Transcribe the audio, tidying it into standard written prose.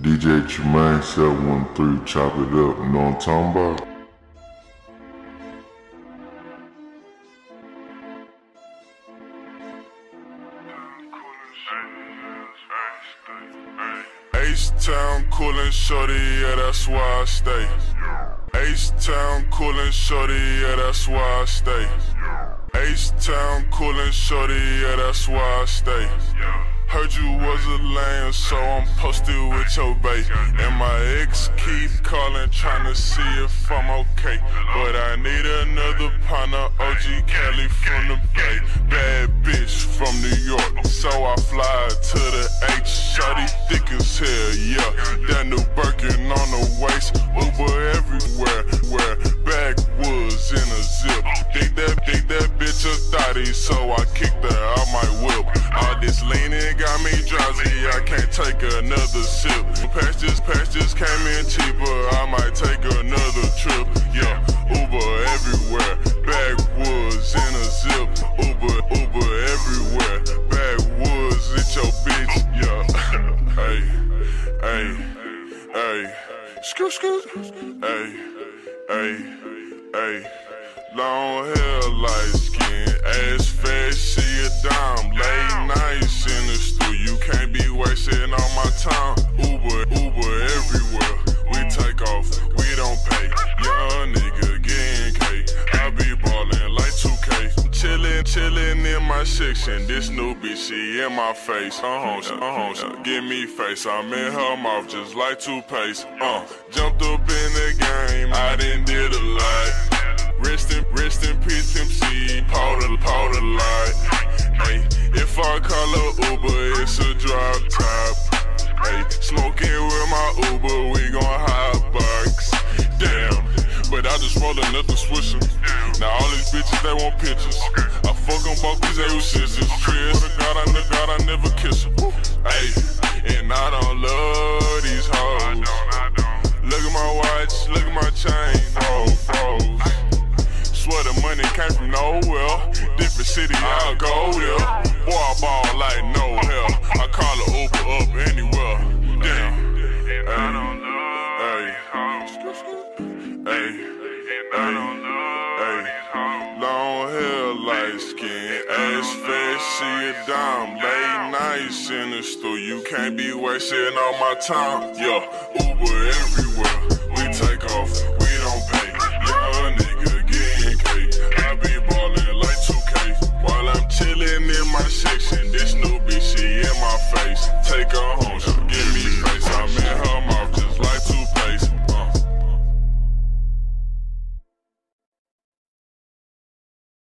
DJ Tremaine 713, chop it up, you know what I'm talking about? H-Town coolin' shorty, yeah, that's why I stay. H-Town coolin' shorty, yeah, that's why I stay. H-Town coolin' shorty, yeah, that's why I stay. Heard you was a lame, so I'm posted with your bae. And my ex keep calling, tryna see if I'm okay. But I need another partner, OG Kelly from the Bay. Bad bitch from New York, so I fly to the H. Shawty thick as hell, yeah. That new Birkin on the waist, Uber everywhere. Where backwoods in a zip. Think that bitch a thotty, so I kicked her out my whip. All this leaning got me drowsy, I can't take another sip. Patches came in cheaper, I might take another trip. Yeah, Uber everywhere, backwoods in a zip. Uber everywhere, backwoods with your bitch. Yeah, hey, scoot, hey. Long hair, light skin, ass fat, she a dime. Late nights in the studio, you can't be wasting all my time. Uber everywhere, we take off, we don't pay. Young nigga getting cake, I be ballin' like 2K. Chillin' in my section, this new bitch, she in my face. Give me face, I'm in her mouth just like toothpaste. Jumped up in the game, I done did a lot. Rest in peace, Pimp C, powder light. Hey, if I call her Uber, it's a drop top. Hey, smoking with my Uber, we gon' hot box. Damn, but I just rolled another Swisher. Now all these bitches, they want pictures. I fuck them both cause they was sisters. Chris, God, I never kiss her. Hey, and I don't love these hoes. Look at my watch, look at my chain, froze. Swear the money came from nowhere. Different city, I'll go there. Boy, I ball like no hell. I call her Uber up anywhere. Damn. Long hair, light skin, ass fat, she a dime. Late nights in the studio, you can't be wasting all my time. Yeah, Uber everywhere. We take off, we don't pay. Young nigga getting cake. I be ballin' like 2K. While I'm chillin' in my section, this new bitch, she in my face. Take her home.